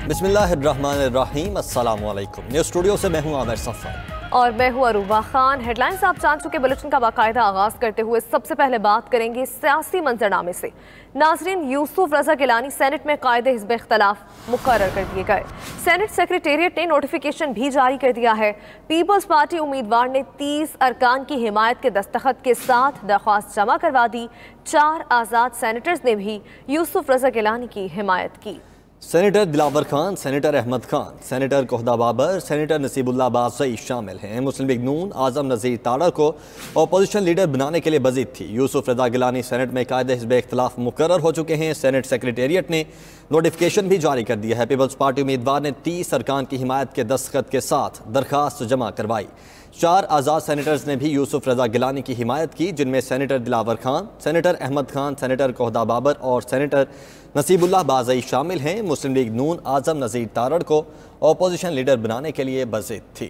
बिस्मिल्लाहिर्रहमानिर्रहीम, अस्सलामु अलैकुम। न्यूज़ स्टूडियो से मैं हूं आमिर सफ़र और मैं हूं अरूबा खान। हेडलाइंस आप जान चुके। बुलेटिन का बाकायदा आगाज करते हुए सबसे पहले बात करेंगे सियासी मंजरनामे से। नाजरीन, यूसुफ रजा गिलानी सेनेट में कायदे हिज़्ब इख्तलाफ मुकर्रर कर दिए गए। सेनेट सेक्रेटेरिएट ने नोटिफिकेशन भी जारी कर दिया है। पीपल्स पार्टी उम्मीदवार ने 30 अरकान की हिमायत के दस्तखत के साथ दरख्वास्त जमा करवा दी। 4 आज़ाद सेनेटर्स ने भी यूसुफ रजा गिलानी की हिमायत की। Senator Dilawar Khan, senator Ahmed Khan, senator Kohda Babar, senator Nasibullah Bazai शामिल हैं। मुस्लिम लीग नून आज़म नज़ीर तारड़ को अपोजिशन लीडर बनाने के लिए बजीद थी। यूसुफ रजा गिलानी सेनेट में कायदे हिज़्ब इख्तलाफ मुकर्रर हो चुके हैं। सेनेट सेक्रेटेरिएट ने नोटिफिकेशन भी जारी कर दिया है। पीपल्स पार्टी उम्मीदवार ने 30 अरकान की हिमायत के दस्तखत के साथ दरखास्त जमा करवाई। 4 आज़ाद सेनेटर्स ने भी यूसुफ रजा गिलानी की हिमायत की, जिनमें senator Dilawar Khan, senator Ahmed Khan, senator Kohda Babar और सेनेटर नसीबुल्लाह बाज़ई शामिल हैं। मुस्लिम लीग नून आज़म नज़ीर तारड़ को अपोजिशन लीडर बनाने के लिए बज़ीद थी।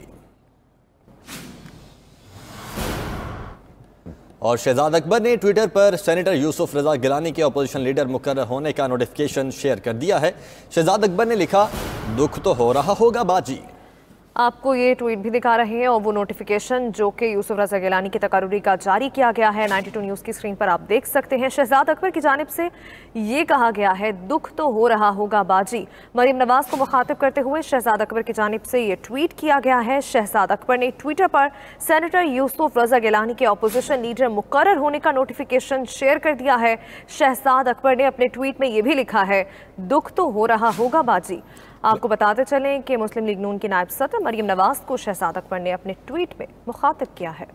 और शहजाद अकबर ने ट्विटर पर सेनेटर यूसुफ रजा गिलानी के अपोजिशन लीडर मुकर्रर होने का नोटिफिकेशन शेयर कर दिया है। शहजाद अकबर ने लिखा, दुख तो हो रहा होगा बाजी। आपको ये ट्वीट भी दिखा रहे हैं और वो नोटिफिकेशन जो कि यूसुफ रजा गिलानी की तकर्री का जारी किया गया है। 92 न्यूज़ की स्क्रीन पर आप देख सकते हैं। शहजाद अकबर की जानिब से ये कहा गया है, दुख तो हो रहा होगा बाजी। मरीम नवाज को मुखातिब करते हुए शहजाद अकबर की जानिब से ये ट्वीट किया गया है। शहजाद अकबर ने ट्विटर पर सेनेटर यूसुफ रजा गिलानी के अपोजिशन लीडर मुकर्रर होने का नोटिफिकेशन शेयर कर दिया है। शहजाद अकबर ने अपने ट्वीट में ये भी लिखा है, दुख तो हो रहा होगा बाजी। आपको बताते चलें कि मुस्लिम लीग नून की नायब सदर मरीम नवाज को शहजाद अकबर ने अपने ट्वीट में मुखातिब किया है।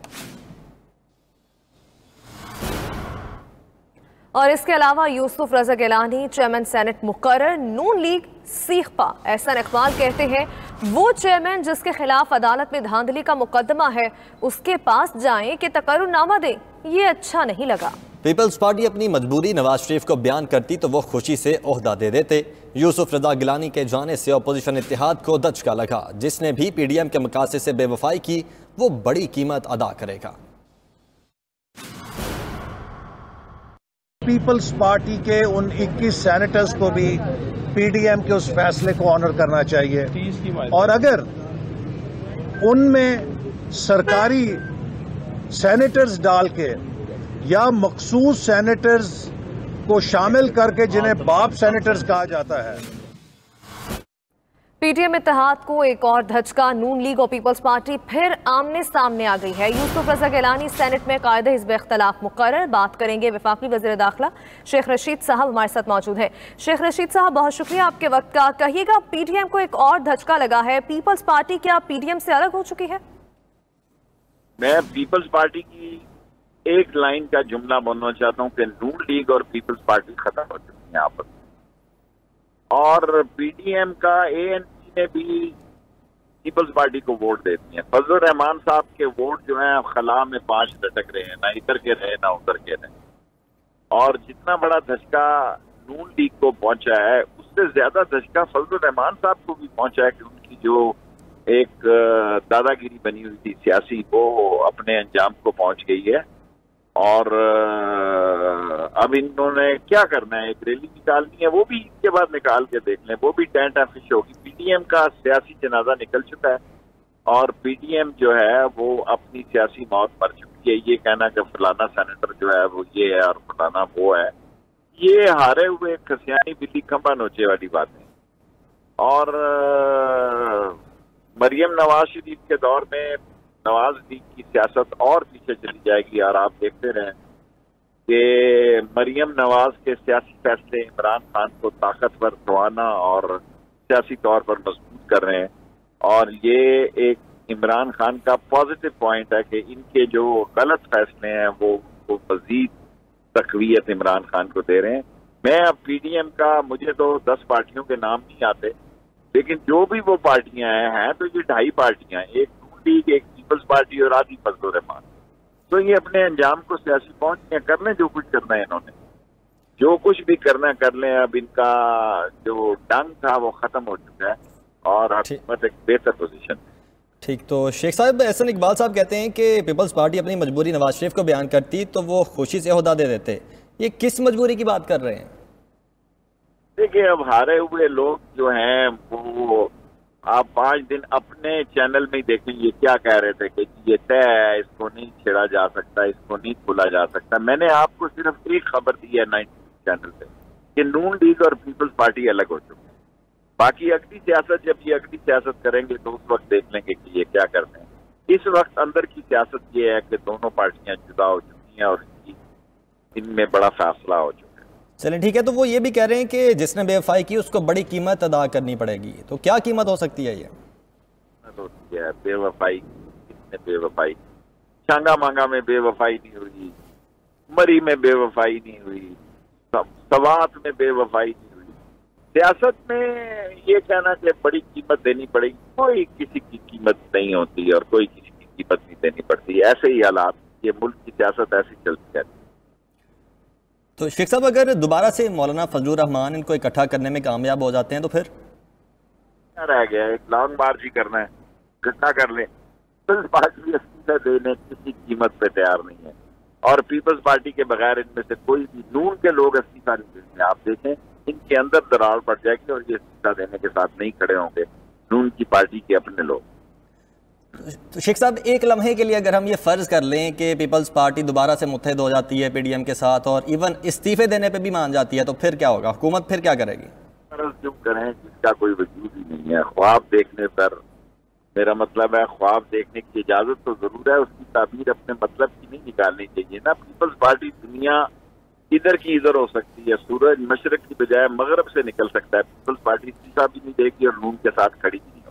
और इसके अलावा यूसुफ रजा गिलानी चेयरमैन सेनेट मुकर्रर, नून लीग सीखपा। एहसन इकबाल कहते हैं, वो चेयरमैन जिसके खिलाफ अदालत में धांधली का मुकदमा है उसके पास जाएं कि तकर्रुरनामा दें, ये अच्छा नहीं लगा। पीपल्स पार्टी अपनी मजबूरी नवाज शरीफ को बयान करती तो वो खुशी से ओहदा दे देते। यूसुफ रजा गिलानी के जाने से अपोजिशन इत्तेहाद को दचका लगा। जिसने भी पीडीएम के मकासद से बेवफाई की वो बड़ी कीमत अदा करेगा। पीपल्स पार्टी के उन 21 सेनेटर्स को भी पीडीएम के उस फैसले को ऑनर करना चाहिए और अगर उनमें सरकारी सेनेटर्स डाल के या मखसूस सेनेटर्स को शामिल करके जिन्हें बाप सेनेटर्स कहा जाता है। पीटीएम इत्तेहाद को एक और धचका। नून लीग और पीपल्स पार्टी फिर आमने सामने आ गई है। यूसुफ रजा गिलानी सेनेट में कायदे हिज़्ब इख्तलाफ मुकर्रर। बात करेंगे वफाकी वज़ीर दाखिला शेख रशीद साहब हमारे साथ मौजूद हैं। शेख रशीद साहब, बहुत शुक्रिया आपके वक्त का। कहिएगा, पीटीएम को एक और धचका लगा है। पीपल्स पार्टी क्या पीटीएम से अलग हो चुकी है? मैं पीपल्स पार्टी की एक लाइन का जुमला बोलना चाहता हूं कि नून लीग और पीपल्स पार्टी खत्म हो चुकी है आपस में। और पीडीएम का एएनपी ने भी पीपल्स पार्टी को वोट दे दिए। फजलुर रहमान साहब के वोट जो हैं खला में 5 लटक रहे हैं, ना इधर के रहे ना उधर के रहे। और जितना बड़ा धचका नून लीग को पहुंचा है उससे ज्यादा धचका फजलुर रहमान साहब को भी पहुंचा है कि उनकी जो एक दादागिरी बनी हुई थी सियासी, वो अपने अंजाम को पहुंच गई है। और अब इन्होंने क्या करना है, एक रैली निकालनी है, वो भी इसके बाद निकाल के देख लें, वो भी टेंट फिश होगी। पीडीएम का सियासी जनाजा निकल चुका है और पीडीएम जो है वो अपनी सियासी मौत मर चुकी है। ये कहना कि फलाना सेनेटर जो है वो ये है और फलाना वो है, ये हारे हुए खसियानी बिल्ली खंबा नोचे वाली बात है। और मरियम नवाज शरीफ के दौर में नवाज लीग की सियासत और पीछे चली जाएगी। और आप देखते रहें कि मरियम नवाज के सियासी फैसले इमरान खान को ताकतवर, रवाना और सियासी तौर पर मजबूत कर रहे हैं। और ये एक इमरान खान का पॉजिटिव पॉइंट है कि इनके जो गलत फैसले हैं वो मजीद तकवीयत इमरान खान को दे रहे हैं। मैं अब पीडीएम का, मुझे तो 10 पार्टियों के नाम नहीं आते, लेकिन जो भी वो पार्टियां हैं तो ये 2.5 पार्टियां, एक नून लीग, एक पीपल्स पार्टी और आधी फजलुर रहमान। तो ये अपने अंजाम को सियासी पहुंच कर लें, जो कुछ करना है इन्होंने, जो कुछ भी करना कर लें। अब इनका जो डंग था वो खत्म हो चुका है और हुकूमत एक बेहतर पोजीशन। ठीक, तो शेख साहब, एहसन इकबाल साहब कहते हैं कि पीपल्स पार्टी अपनी मजबूरी नवाज शरीफ को बयान करती तो वो खुशी से ओहदा दे देते। ये किस मजबूरी की बात कर रहे हैं? देखिए, अब हारे हुए लोग जो हैं वो आप 5 दिन अपने चैनल में ही देखेंगे क्या कह रहे थे कि ये तय है, इसको नहीं छेड़ा जा सकता, इसको नहीं खोला जा सकता। मैंने आपको सिर्फ एक खबर दी है 90 चैनल पे कि नून लीग और पीपल्स पार्टी अलग हो चुकी है। बाकी अगली सियासत, जब ये अगली सियासत करेंगे तो उस वक्त देख लेंगे कि ये क्या करते हैं। इस वक्त अंदर की सियासत ये है कि दोनों पार्टियां जुदा हो चुकी हैं और इनमें बड़ा फैसला हो चुका है। चलिए ठीक है, तो वो ये भी कह रहे हैं कि जिसने बेवफाई की उसको बड़ी कीमत अदा करनी पड़ेगी, तो क्या कीमत हो सकती है ये? बेवफाई, किसने बेवफाई? छांगा मांगा में बेवफाई नहीं हुई, मरी में बेवफाई नहीं हुई, सवात में बेवफाई नहीं हुई। सियासत में ये कहना कि बड़ी कीमत देनी पड़ेगी, कोई किसी की कीमत नहीं होती और कोई किसी की कीमत नहीं देनी पड़ती। ऐसे ही हालात, ये मुल्क की सियासत ऐसी चलती रहती है। तो शेख साहब, अगर दोबारा से मौलाना फजलुर रहमान इनको इकट्ठा करने में कामयाब हो जाते हैं तो फिर क्या रह गया? एक लॉन्ग मार्च ही करना है, इकट्ठा कर लें। पीपल्स पार्टी इस्तीफा देने किसी कीमत पे तैयार नहीं है और पीपल्स पार्टी के बगैर इनमें से कोई भी नून के लोग इस्तीफा नहीं देंगे। आप देखें, इनके अंदर दरार पड़ जाएगी और ये इस्तीफा देने के साथ नहीं खड़े होंगे नून की पार्टी के अपने लोग। तो शेख साहब, एक लम्हे के लिए अगर हम ये फर्ज कर लें कि पीपल्स पार्टी दोबारा से मुत्तहिद हो जाती है पीडीएम के साथ और इवन इस्तीफे देने पे भी मान जाती है, तो फिर क्या होगा? हुकूमत फिर क्या करेगी? फर्ज क्यों करें जिसका कोई वजूद ही नहीं है। ख्वाब देखने पर, मेरा मतलब है, ख्वाब देखने की इजाजत तो जरूर है, उसकी ताबीर अपने मतलब की नहीं निकालनी चाहिए ना। पीपल्स पार्टी दुनिया इधर की इधर हो सकती है, सूरज मशरक की बजाय मगरब से निकल सकता है। पीपल्स पार्टी इस्तीफा भी नहीं देगी और नून के साथ खड़ी भी नहीं होगी।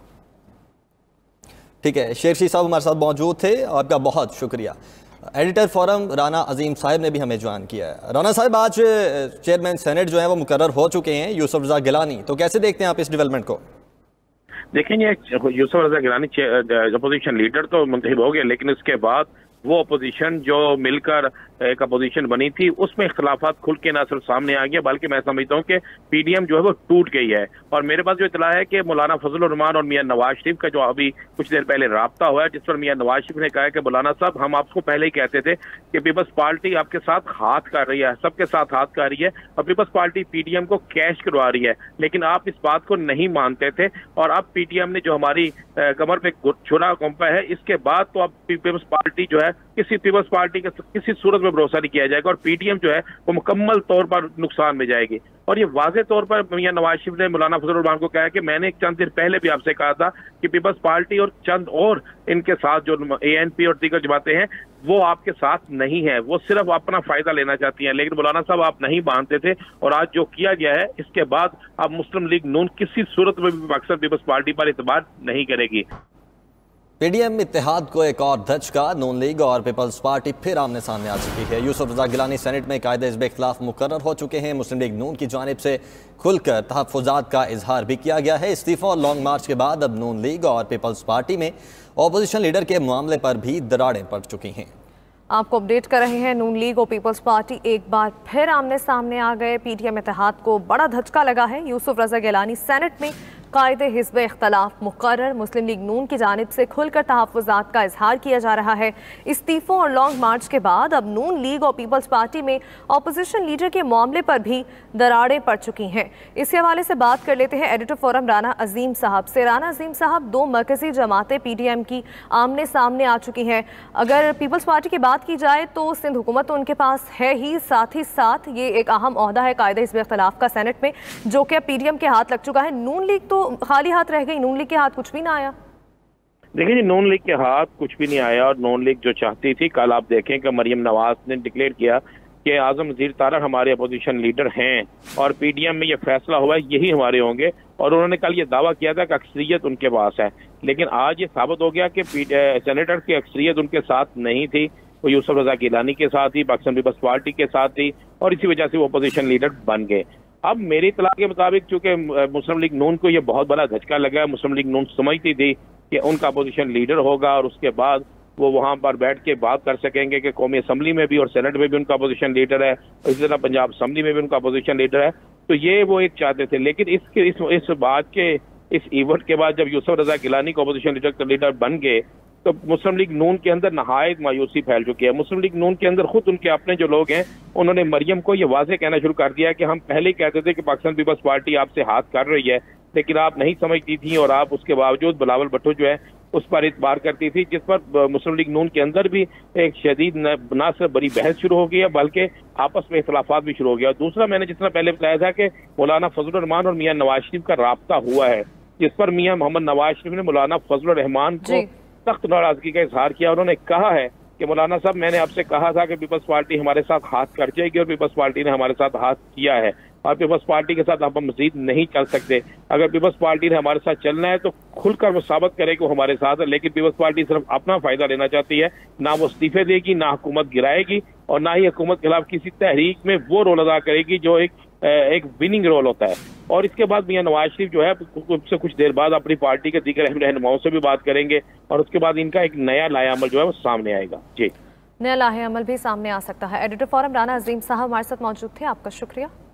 ठीक है, शेरशी साहब हमारे साथ मौजूद थे, आपका बहुत शुक्रिया। एडिटर फोरम राना अजीम साहब ने भी हमें ज्वाइन किया है। राना साहब, आज चेयरमैन सेनेट जो है वो मुकर्रर हो चुके हैं, यूसुफ रजा गिलानी, तो कैसे देखते हैं आप इस डेवलपमेंट को? देखेंगे, यूसुफ रजा गिलानी अपोजिशन लीडर तो मुंतखब हो गए, लेकिन इसके बाद वो अपोजिशन जो मिलकर एक अपोजिशन बनी थी उसमें इख्तलाफात खुल के ना सिर्फ सामने आ गया, बल्कि मैं समझता हूँ कि पीडीएम जो है वो टूट गई है। और मेरे पास जो इतला है कि मौलाना फजलुर रहमान और मियां नवाज शरीफ का जो अभी कुछ देर पहले राब्ता हुआ है, जिस पर मियां नवाज शरीफ ने कहा है कि मौलाना साहब, हम आपको पहले ही कहते थे कि पीपल्स पार्टी आपके साथ हाथ कर रही है, सबके साथ हाथ कर रही है और पीपल्स पार्टी पीडीएम को कैश करवा रही है, लेकिन आप इस बात को नहीं मानते थे। और अब पीडीएम ने जो हमारी कमर पे छुरा कौंपा है, इसके बाद तो अब पीपल्स पार्टी जो है, किसी पीपल्स पार्टी के किसी सूरत में भरोसा नहीं किया जाएगा और पीडीएम जो है वो मुकम्मल तौर पर नुकसान में जाएगी। और ये वाज़े तौर पर मियां नवाज शरीफ ने मौलाना फजलुर रहमान को कहा है कि मैंने चंद दिन पहले भी आपसे कहा था कि पीपल्स पार्टी और चंद और इनके साथ जो एएनपी और दीगर जमातें हैं वो आपके साथ नहीं है, वो सिर्फ अपना फायदा लेना चाहती हैं। लेकिन मौलाना साहब, आप नहीं मानते थे और आज जो किया गया है, इसके बाद अब मुस्लिम लीग नून किसी सूरत में भी अक्सर पीपल्स पार्टी पर इतबार नहीं करेगी। पीडीएम इत्तेहाद को एक और धचका, नून लीग और पीपल्स पार्टी फिर आमने सामने आ चुकी है। यूसुफ रजा गिलानी सेनेट में कायदे हिज़्ब इख्तिलाफ मुकर्रर हो चुके हैं। मुस्लिम लीग नून की जानिब से खुलकर तहफ़्फ़ुज़ात का इजहार भी किया गया है। इस्तीफ़ा और लॉन्ग मार्च के बाद अब नून लीग और पीपल्स पार्टी में अपोजिशन लीडर के मामले पर भी दरारें पड़ चुकी हैं। आपको अपडेट कर रहे हैं, नून लीग और पीपल्स पार्टी एक बार फिर आमने सामने आ गए। पीडीएम इत्तेहाद को बड़ा धचका लगा है। यूसुफ रजा गिलानी सेनेट में कायदे हिज़्ब इख्तिलाफ मुकर्रर। मुस्लिम लीग नून की जानिब से खुलकर तहफ़्फ़ुज़ात का इजहार किया जा रहा है। इस्तीफ़ों और लॉन्ग मार्च के बाद अब नून लीग और पीपल्स पार्टी में अपोजिशन लीडर के मामले पर भी दरारें पड़ चुकी हैं। इस हवाले से बात कर लेते हैं एडिटर फोरम राना अजीम साहब से। राना अजीम साहब, दो मरकज़ी जमातें पीडीएम की आमने सामने आ चुकी हैं। अगर पीपल्स पार्टी की बात की जाए तो सिंध हुकूमत तो उनके पास है ही, साथ ही साथ ये एक अहम ओहदा है कायदे हिज़्ब इख्तिलाफ का सेनेट में, जो कि पीडीएम के हाथ लग चुका है। नून लीग तो खाली हाथ रह गई, नून लीग के हाथ कुछ भी ना आया। देखिए जी, नून लीग के हाथ कुछ भी नहीं आया और नून लीग जो चाहती थी, कल आप देखें कि मरियम नवाज ने डिक्लेयर किया कि आजम वजीर तारक हमारे अपोजिशन लीडर हैं और पीडीएम में ये फैसला हुआ है यही हमारे होंगे। और उन्होंने कल ये दावा किया था कि अक्सरियत उनके पास है, लेकिन आज ये साबित हो गया कि सेनेटर की अक्सरियत उनके साथ नहीं थी, वो यूसुफ रजा गिलानी के साथ ही, पाकिस्तान पीपल्स पार्टी के साथ थी और इसी वजह से वो अपोजिशन लीडर बन गए। अब मेरी इत्तला के मुताबिक चूंकि मुस्लिम लीग नून को ये बहुत बड़ा झटका लगा है, मुस्लिम लीग नून समझती थी कि उनका अपोजिशन लीडर होगा और उसके बाद वो वहां पर बैठ के बात कर सकेंगे कि कौमी असम्बली में भी और सेनेट में भी उनका अपोजिशन लीडर है, इसी तरह पंजाब असम्बली में भी उनका अपोजिशन लीडर है। तो ये वो एक चाहते थे, लेकिन इस बात के इस इवेंट के बाद जब यूसुफ रजा गिलानी को अपोजिशन लीडर बन गए तो मुस्लिम लीग नून के अंदर नहायत मायूसी फैल चुकी है। मुस्लिम लीग नून के अंदर खुद उनके अपने जो लोग हैं उन्होंने मरियम को ये वाजे कहना शुरू कर दिया कि हम पहले ही कहते थे कि पाकिस्तान पीपल्स पार्टी आपसे हाथ कर रही है, लेकिन आप नहीं समझती थी और आप उसके बावजूद बिलावल भुट्टो जो है उस पर इतबार करती थी, जिस पर मुस्लिम लीग नून के अंदर भी एक शदीद न सिर्फ बड़ी बहस शुरू हो गई है बल्कि आपस में इख्तलाफात भी शुरू हो गया। दूसरा, मैंने जितना पहले बताया था कि मौलाना फजलुर रहमान और मियां नवाज शरीफ का राब्ता हुआ है, जिस पर मियां मोहम्मद नवाज शरीफ ने मौलाना फजलुर रहमान को सख्त नाराजगी का इजहार किया। उन्होंने कहा है कि मौलाना साहब, मैंने आपसे कहा था कि पीपल्स पार्टी हमारे साथ हाथ कर जाएगी और पीपल्स पार्टी ने हमारे साथ हाथ किया है और पीपल्स पार्टी के साथ हम मजीद नहीं चल सकते। अगर पीपल्स पार्टी ने हमारे साथ चलना है तो खुलकर वो साबित करे कि वो हमारे साथ है, लेकिन पीपल्स पार्टी सिर्फ अपना फायदा लेना चाहती है। ना वो इस्तीफे देगी, ना हुकूमत गिराएगी और ना ही हुकूमत के खिलाफ किसी तहरीक में वो रोल अदा करेगी जो एक विनिंग रोल होता है। और इसके बाद मियां नवाज शरीफ जो है उससे कुछ देर बाद अपनी पार्टी के दीगर अहम रहनुमाओं से भी बात करेंगे और उसके बाद इनका एक नया लाएअमल जो है वो सामने आएगा। जी, नया लाएअमल भी सामने आ सकता है। एडिटर फोरम राना अजीम साहब हमारे साथ मौजूद थे, आपका शुक्रिया।